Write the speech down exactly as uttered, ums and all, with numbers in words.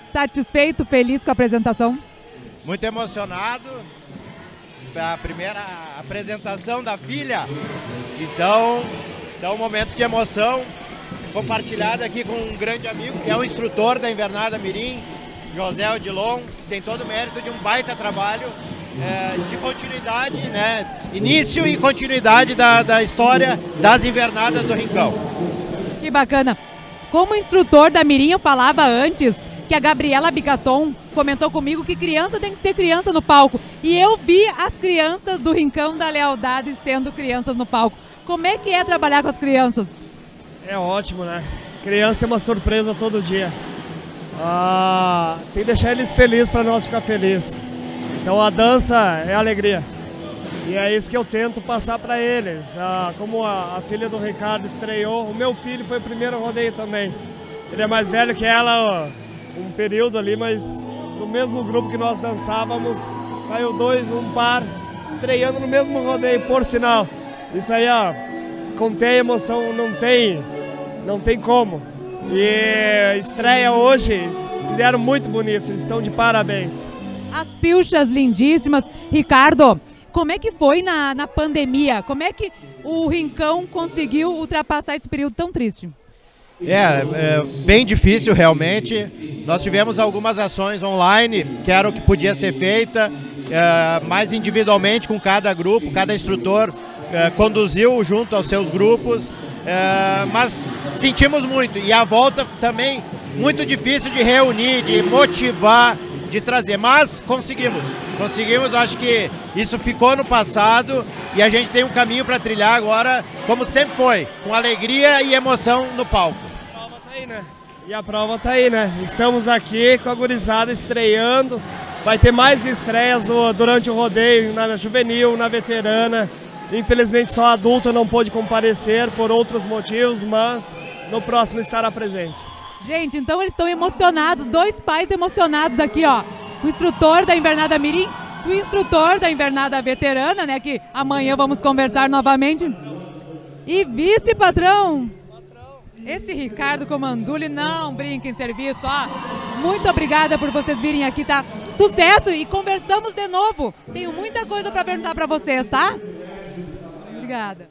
satisfeito, feliz com a apresentação? Muito emocionado. A primeira apresentação da filha. Então, é um momento de emoção compartilhado aqui com um grande amigo, que é o instrutor da Invernada Mirim, José Odilon, tem todo o mérito de um baita trabalho é, de continuidade, né? Início e continuidade da, da história das Invernadas do Rincão. Que bacana. Como instrutor da Mirim, eu falava antes que a Gabriela Bigaton comentou comigo que criança tem que ser criança no palco. E eu vi as crianças do Rincão da Lealdade sendo crianças no palco. Como é que é trabalhar com as crianças? É ótimo, né? Criança é uma surpresa todo dia. Ah, tem que deixar eles felizes para nós ficar felizes. Então a dança é alegria. E é isso que eu tento passar para eles. Ah, como a, a filha do Ricardo estreou, o meu filho foi o primeiro rodeio também. Ele é mais velho que ela ó, um período ali, mas no mesmo grupo que nós dançávamos, saiu dois, um par, estreando no mesmo rodeio, por sinal. Isso aí, ó, contém emoção, não tem, não tem como. E estreia hoje, fizeram muito bonito, eles estão de parabéns. As pilchas lindíssimas. Ricardo, como é que foi na, na pandemia? Como é que o Rincão conseguiu ultrapassar esse período tão triste? É, é bem difícil realmente. Nós tivemos algumas ações online, que era o que podia ser feita, é, mais individualmente com cada grupo, cada instrutor é, conduziu junto aos seus grupos. É, mas sentimos muito, e a volta também muito difícil de reunir, de motivar, de trazer, mas conseguimos, conseguimos, acho que isso ficou no passado e a gente tem um caminho para trilhar agora, como sempre foi, com alegria e emoção no palco. A prova tá aí, né? E a prova tá aí, né? Estamos aqui com a gurizada estreando, vai ter mais estreias no, durante o rodeio, na juvenil, na veterana. Infelizmente só adulto não pôde comparecer por outros motivos, mas no próximo estará presente. Gente, então eles estão emocionados, dois pais emocionados aqui, ó. O instrutor da Invernada Mirim, o instrutor da Invernada Veterana, né, que amanhã vamos conversar novamente. E vice-patrão, esse Ricardo Comandulli não brinca em serviço, ó. Muito obrigada por vocês virem aqui, tá? Sucesso e conversamos de novo. Tenho muita coisa para perguntar para vocês, tá? Obrigada.